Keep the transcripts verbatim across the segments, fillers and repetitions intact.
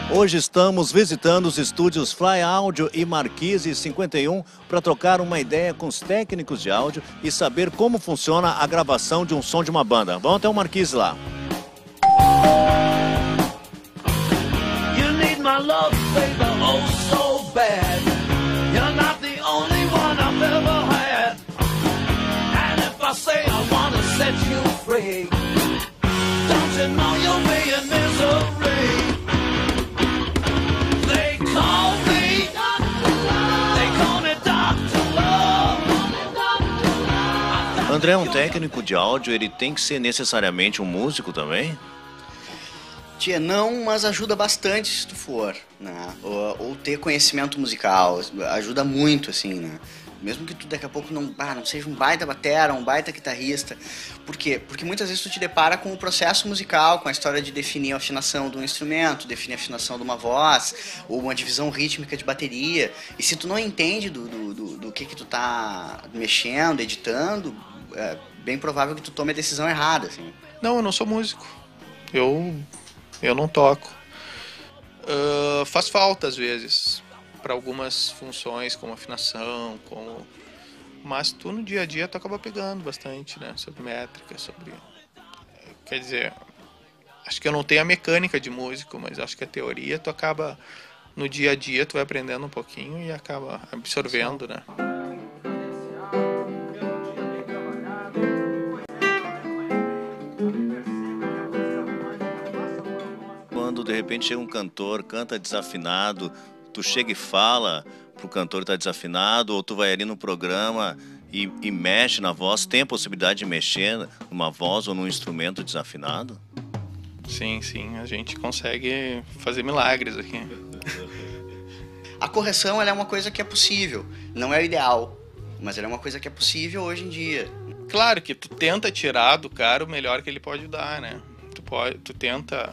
Hoje estamos visitando os estúdios Fly Audio e Marquise cinquenta e um para trocar uma ideia com os técnicos de áudio e saber como funciona a gravação de um som de uma banda. Vamos até o Marquise lá. André, um técnico de áudio, ele tem que ser necessariamente um músico também? Tia, não, mas ajuda bastante se tu for, né? Ou, ou ter conhecimento musical, ajuda muito, assim, né? Mesmo que tu daqui a pouco não, ah, não seja um baita batera, um baita guitarrista. Por quê? Porque muitas vezes tu te depara com o processo musical, com a história de definir a afinação de um instrumento, definir a afinação de uma voz, ou uma divisão rítmica de bateria. E se tu não entende do, do, do, do que que tu tá mexendo, editando, é bem provável que tu tome a decisão errada, assim. Não, eu não sou músico. Eu, eu não toco. Uh, faz falta, às vezes, para algumas funções, como afinação, como... mas tu no dia a dia tu acaba pegando bastante, né? Sobre métrica, sobre... Quer dizer, acho que eu não tenho a mecânica de músico, mas acho que a teoria tu acaba... No dia a dia tu vai aprendendo um pouquinho e acaba absorvendo, né? Quando de repente chega um cantor, canta desafinado, tu chega e fala pro cantor que tá desafinado, ou tu vai ali no programa e, e mexe na voz, tem a possibilidade de mexer numa voz ou num instrumento desafinado? Sim, sim, a gente consegue fazer milagres aqui. A correção, ela é uma coisa que é possível, não é o ideal, mas ela é uma coisa que é possível hoje em dia. Claro que tu tenta tirar do cara o melhor que ele pode dar, né? Tu, pode, tu tenta...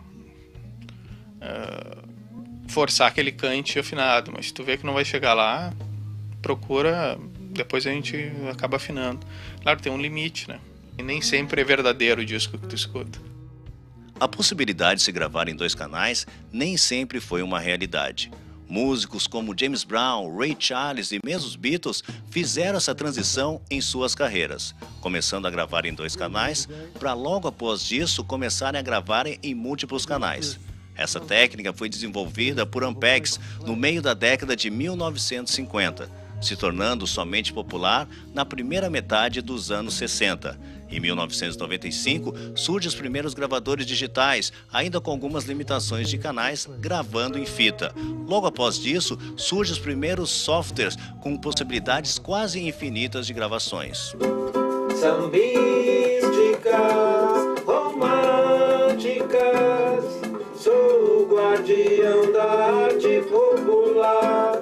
Uh, forçar que ele cante afinado, mas se tu vê que não vai chegar lá, procura, depois a gente acaba afinando. Claro, tem um limite, né? E nem sempre é verdadeiro o disco que tu escuta. A possibilidade de se gravar em dois canais nem sempre foi uma realidade. Músicos como James Brown, Ray Charles e mesmo os Beatles fizeram essa transição em suas carreiras, começando a gravar em dois canais, para logo após disso começarem a gravarem em múltiplos canais. Essa técnica foi desenvolvida por Ampex no meio da década de mil novecentos e cinquenta, se tornando somente popular na primeira metade dos anos sessenta. Em mil novecentos e noventa e cinco, surgem os primeiros gravadores digitais, ainda com algumas limitações de canais, gravando em fita. Logo após disso, surgem os primeiros softwares com possibilidades quase infinitas de gravações. Sambísticas, românticas, sou o guardião da arte popular.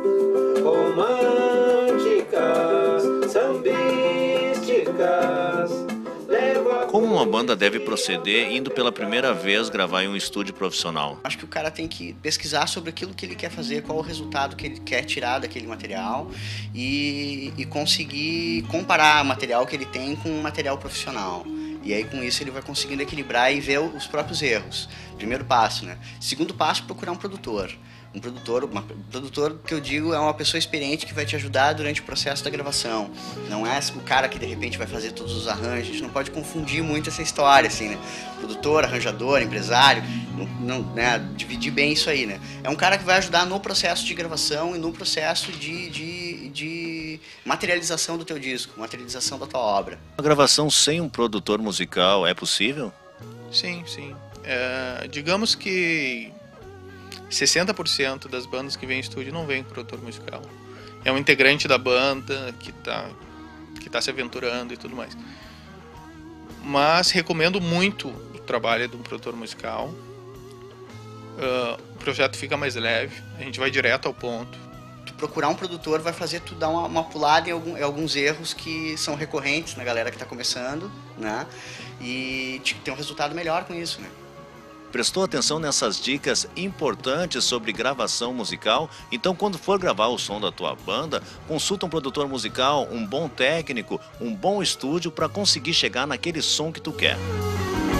Românticas, sambísticas, levo a... Como uma banda deve proceder indo pela primeira vez gravar em um estúdio profissional? Acho que o cara tem que pesquisar sobre aquilo que ele quer fazer, qual o resultado que ele quer tirar daquele material e, e conseguir comparar o material que ele tem com o material profissional. E aí, com isso, ele vai conseguindo equilibrar e ver os próprios erros. Primeiro passo, né? Segundo passo, procurar um produtor. Um produtor, uma, um produtor que eu digo é uma pessoa experiente que vai te ajudar durante o processo da gravação. Não é o cara que, de repente, vai fazer todos os arranjos. A gente não pode confundir muito essa história, assim, né? Produtor, arranjador, empresário, não, não, né? Dividir bem isso aí, né? É um cara que vai ajudar no processo de gravação e no processo de... de, de materialização do teu disco, materialização da tua obra. A gravação sem um produtor musical é possível? Sim, sim. É, digamos que sessenta por cento das bandas que vêm em estúdio não vêm com produtor musical. É um integrante da banda que está que tá se aventurando e tudo mais. Mas recomendo muito o trabalho de um produtor musical. Uh, o projeto fica mais leve, a gente vai direto ao ponto. Procurar um produtor vai fazer tu dar uma, uma pulada em, algum, em alguns erros que são recorrentes na galera que está começando, né? E ter um resultado melhor com isso, né? Prestou atenção nessas dicas importantes sobre gravação musical? Então, quando for gravar o som da tua banda, consulta um produtor musical, um bom técnico, um bom estúdio para conseguir chegar naquele som que tu quer.